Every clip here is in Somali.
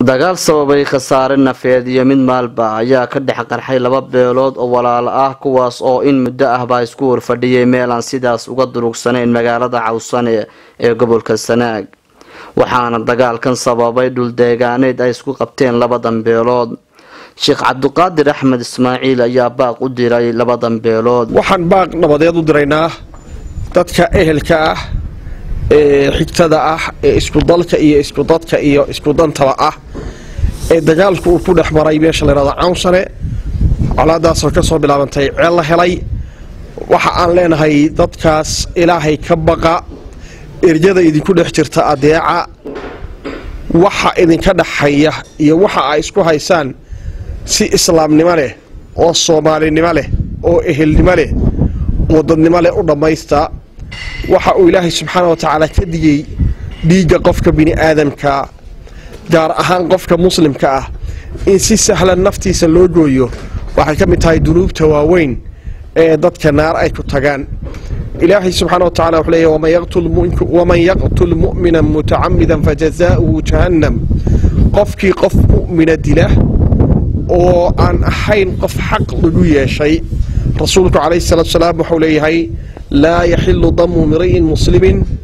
dagaal sababay khasaare nafeed iyo mid maalba ayaa ka dhex qarxay laba beelood oo walaalo ah kuwaas oo in muddo ah baa isku warfadhiyay meel aan sidaas uga durugsanayn magaalada Cawsane ee gobolka Sanaag waxaana dagaalkan sababay dhul deegaaneed ay isku qabteen labadan beelood Sheekh Cabduqaadir Axmed Ismaaciil ayaa baaq u diray labadan beelood waxaan baaq nabadeed u diraynaa dadka ehelka ah xigtada ah isku dalka iyo isku dadka iyo isku dantaba ah dagaalku uu ku dhaxmaray meesha la yiraahdo Cawsane calaadaas oo ka soo bilaabantay ceel la helay waxa aan leenahay dadkaas Ilaahay ka baqa irjada idinku dhex jirta adeeca waxa idinka dhaxaya iyo waxa ay isku haysaan si islaamnimo leh oo Soomaalinimo leh oo ehelnimo leh oo dadnimo leh u dhamaysta waxa uu Ilaahay subxaanahu wa ta'ala ka digay dhiiga qofka bini aadamka gaar ahaan qofka muslimka ah in si sahlan naftiisa loo gooyo waxa ka mid tahay dunuubta waaweyn ee dadka naar ay ku tagaan Ilaahay subxaanahu wa ta'ala wuxuu leeyahay waman yaqtul mu'mina muta'ammidan fajazaa'uhu jahannam qofkii qof mu'mina dila oo aan ahayn qof xaq lagu yeeshay rasuulku calayhi salaatu wasalaam wuxuu leeyahay لا يحل دم امرئ مسلم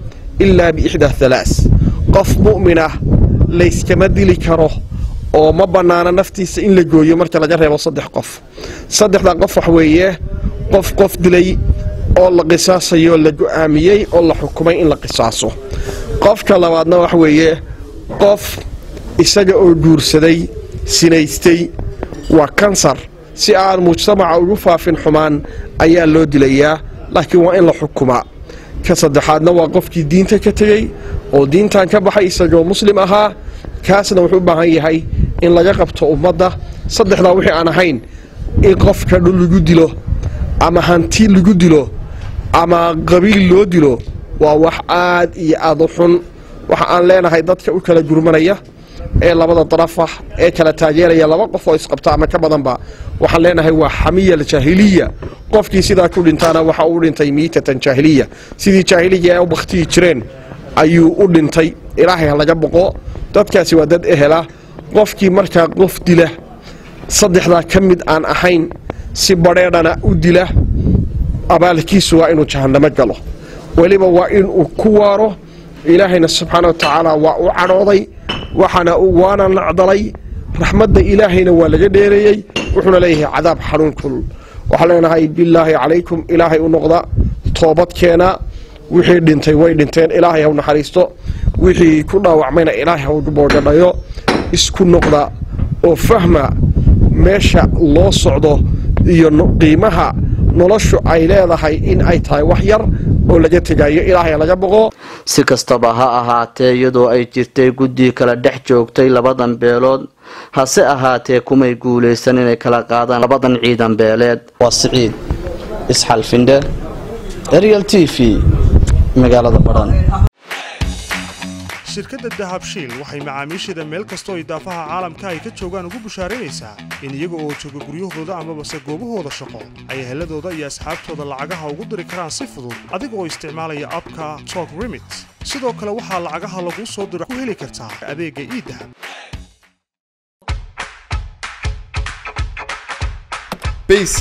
إلا بإحدى ثلاث قف مؤمنة ليس كما دلي كره oo ma banaana naftiisa in la gooyo marka laga reebo saddex qof saddexda qof wax weeye qof dilay oo la qisaasayo la go'aamiyay oo la xukumay in la qisaaso qofka labaadna wax weeye qof isaga oo guursaday sinaystay waa kansar si aan mujtamaca ugu faafin xumaan ayaa loo dilayaa laakiin waa in la xukumaa ka saddexaadna waa qofkii diinta ka tagay oo diintan ka baxay isagoo muslim ahaa kaasna wuxuu u baahan yahay in laga qabto ummadda saddexda wixii aan ahayn in qofka dhul lagu dilo ama hanti lagu dilo ama qabiil loo dilo waa wax aad iyo aad u xun waxa aan leenahay dadka u kala gurmanaya ee labada daraf ah ee kala taageeraya laba qof oo isqabta ama ka badanba waxaan leenahay waa xamiya jahiliya qofkii sida ku dhintaana waxa uu dhintay miitatan jahiliya sidii jahiliga ay u baqtii jireen ayuu u dhintay Ilaahay laga boqo dadkaasi waa dad ehela qofkii marka qof dila saddexda kamid aan ahayn si bareedana u dila abaalkiisu waa inuu jahannamo galo waliba waa in uu ku waaro Ilaahayna subhanahu wa ta'ala waa u cadhooday waxana uu waana nacdalay raxmadda Ilaahayna waa laga dheereeyay wuxuuna leeyahay cadaab xanuun kul waxa leenahay billaahi calaykum Ilaahay u noqda toobad keena wixii dhintay way dhinteen Ilaahay ha u naxariisto wixii ku dhaawacmayna Ilaahay ha u boodhanayo isku noqda oo fahma meesha loo socdo iyo qiimaha noloshu ay leedahay in ay tahay wax yar oo laga tagayo Ilaahay laga boqo si kastaba ha ahaatee iyadoo ay jirtay guddi kala dhex joogtay labadan beelood hase ahaatee kumay guuleysan inay kala qaadaan labadan ciidan beeleed waa Siciid Isxal Finde Real TV magaalada Baran shirkadda Dahabshiil waxay macaamiisheeda meel kasta oo idaafaha caalamka ay ka joogaan ugu bushaaraynaysaa in iyaga oo jooga guryahooda ama base goobahooda shaqo ay heladooda iyo asxaabtooda lacagaha ugu diri karaan si fudud adiga oo isticmaalaya abka Talk Remit sidoo kale waxaa lacagaha lagu soo diro ku heli kartaa adeega e-dahab BC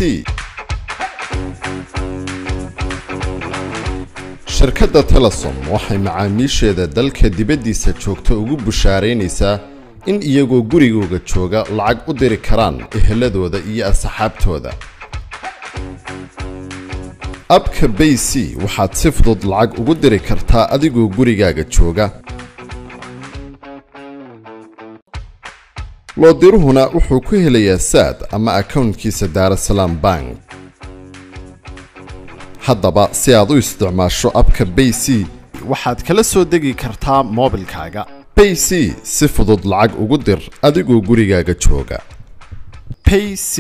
shirkadda Telesom waxay macaamiisheeda dalka dibaddiisa joogta ugu bushaaraynaysaa in iyagoo gurigooda jooga lacag u diri karaan eheladooda iyo asxaabtooda abka BC waxaad si fudud lacag ugu diri kartaa adigoo gurigaaga jooga loo diruhuna wuxuu ku helayaa saad ama accountkiisa Daarasalaam Bank haddaba si aad u isticmaasho abka BC waxaad kala soo degi kartaa moobilkaaga BC si fudud lacag ugu dir adigoo gurigaaga jooga BC